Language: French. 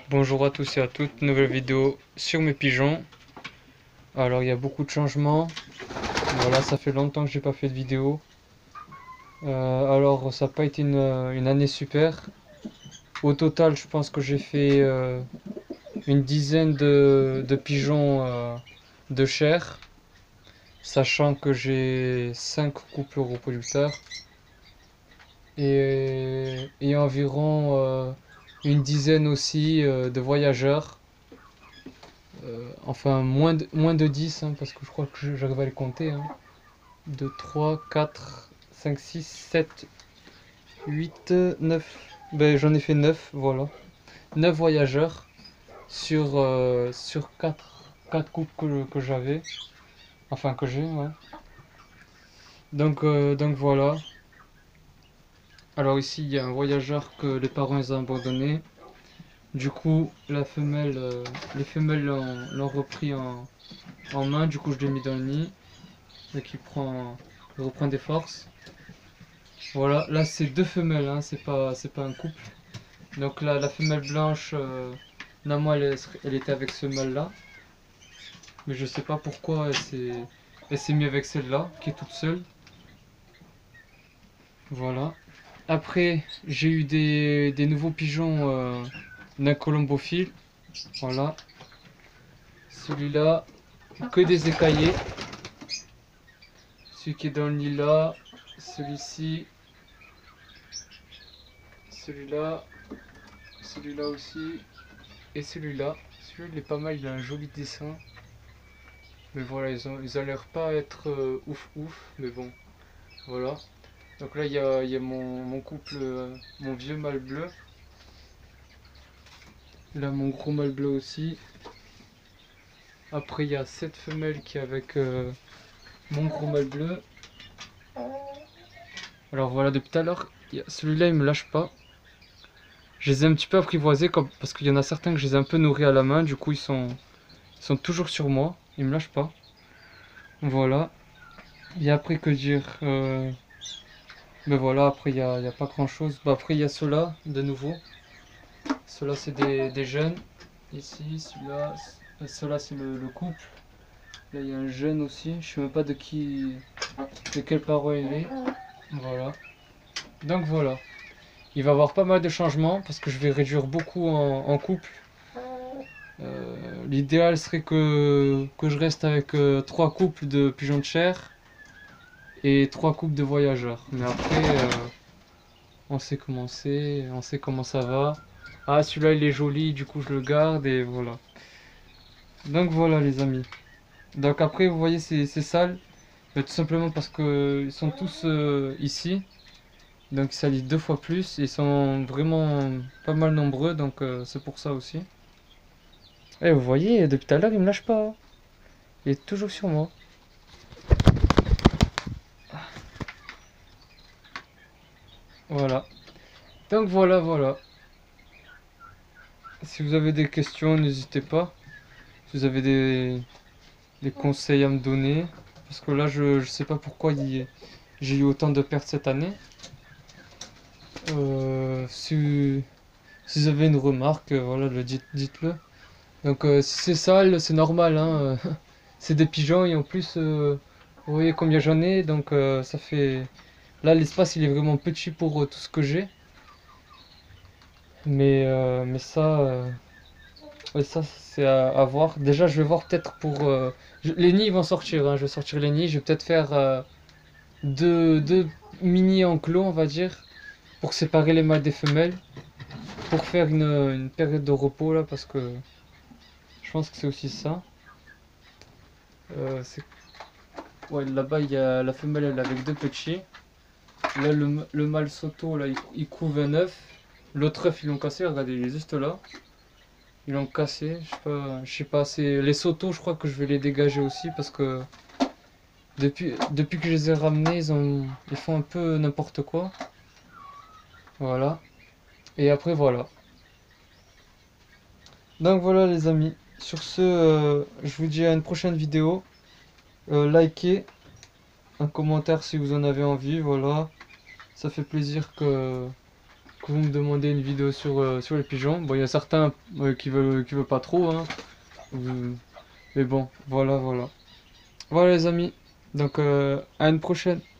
Bonjour à tous et à toutes, nouvelle vidéo sur mes pigeons. Alors il y a beaucoup de changements, voilà, ça fait longtemps que j'ai pas fait de vidéo. Alors ça n'a pas été une année super. Au total je pense que j'ai fait une dizaine de pigeons de chair, sachant que j'ai 5 couples reproducteurs et environ une dizaine aussi de voyageurs. Enfin, moins de 10, hein, parce que je crois que j'arrive à les compter. Hein. 2, 3, 4, 5, 6, 7, 8, 9. Ben, j'en ai fait 9, voilà. 9 voyageurs sur 4 couples que j'avais. Enfin, que j'ai, ouais. Donc voilà. Alors ici, il y a un voyageur que les parents ils ont abandonné. Du coup, les femelles l'ont repris en main. Du coup, je l'ai mis dans le nid. Donc il reprend des forces. Voilà, là c'est deux femelles, hein, c'est pas un couple. Donc là, la femelle blanche, normalement elle était avec ce mâle-là. Mais je sais pas pourquoi elle s'est mise avec celle-là, qui est toute seule. Voilà. Après, j'ai eu des nouveaux pigeons d'un colombophile. Voilà. Celui-là, que des écaillés. Celui qui est dans le lilas, celui-ci, celui-là, celui-là aussi, et celui-là. Celui-là il est pas mal, il a un joli dessin. Mais voilà, ils ont l'air pas être ouf ouf, mais bon, voilà. Donc là, il y a mon couple, mon vieux mâle bleu. Là, mon gros mâle bleu aussi. Après, il y a cette femelle qui est avec mon gros mâle bleu. Alors voilà, depuis tout à l'heure, celui-là, il me lâche pas. Je les ai un petit peu apprivoisés parce qu'il y en a certains que je les ai un peu nourris à la main. Du coup, ils sont toujours sur moi. Ils me lâchent pas. Voilà. Et après, que dire ben voilà, après, il y a pas grand-chose. Bah, après, il y a ceux-là, de nouveau. Ceux-là, c'est des jeunes. Ici, celui-là, ceux-là, c'est le couple. Là, il y a un jeune aussi. Je sais même pas de quel parent il est. Voilà. Donc voilà. Il va y avoir pas mal de changements parce que je vais réduire beaucoup en couple. L'idéal serait que je reste avec 3 couples de pigeons de chair et 3 couples de voyageurs. Mais après, on sait comment c'est, on sait comment ça va. Ah, celui-là il est joli, du coup je le garde et voilà. Donc voilà les amis. Donc après, vous voyez, c'est sale, tout simplement parce que ils sont tous ici. Donc ils salissent 2 fois plus. Ils sont vraiment pas mal nombreux, donc c'est pour ça aussi. Et vous voyez, depuis tout à l'heure, il me lâche pas. Hein. Il est toujours sur moi. Voilà. Donc voilà. Si vous avez des questions, n'hésitez pas. Si vous avez des conseils à me donner. Parce que là, je sais pas pourquoi j'ai eu autant de pertes cette année. Si vous avez une remarque, voilà, dites-le. Donc si c'est sale, c'est normal, hein. C'est des pigeons et en plus, vous voyez combien j'en ai, donc ça fait... Là, l'espace, il est vraiment petit pour tout ce que j'ai. Mais ça, ouais, ça c'est à voir. Déjà, je vais voir peut-être pour... les nids, ils vont sortir, hein. Je vais sortir les nids. Je vais peut-être faire deux mini enclos, on va dire, pour séparer les mâles des femelles. Pour faire une période de repos, là, parce que je pense que c'est aussi ça. C'est Ouais, là-bas, il y a la femelle elle, est avec 2 petits. Là, le mâle Soto, là, il couve un œuf. L'autre œuf, ils l'ont cassé, regardez, il est juste là. Ils l'ont cassé, je sais pas, c'est les Soto, je crois que je vais les dégager aussi parce que depuis que je les ai ramenés, ils font un peu n'importe quoi. Voilà. Et après, voilà. Donc voilà, les amis. Sur ce, je vous dis à une prochaine vidéo. Likez, un commentaire si vous en avez envie, voilà. Ça fait plaisir que vous me demandez une vidéo sur les pigeons. Bon, il y a certains qui veulent pas trop, hein. Mais bon, voilà, voilà. Voilà les amis. Donc, à une prochaine.